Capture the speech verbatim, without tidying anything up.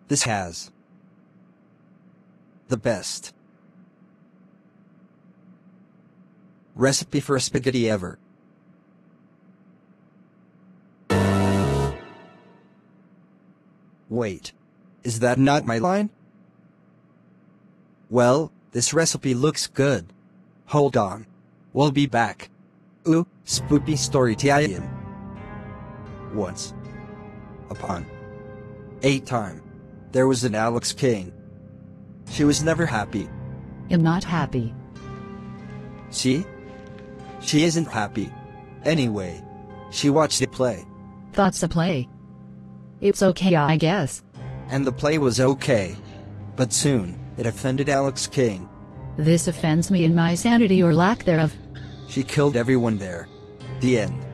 This has the best recipe for a spaghetti ever. Wait, is that not my line? Well, this recipe looks good. Hold on. We'll be back. Ooh, Spoopy story time. Once upon a time, there was an Alex Kane. She was never happy. I'm not happy. See? She isn't happy. Anyway, she watched it play. That's a play. It's okay, I guess. And the play was okay. But soon, it offended Alex Kane. This offends me in my sanity or lack thereof. She killed everyone there. The end.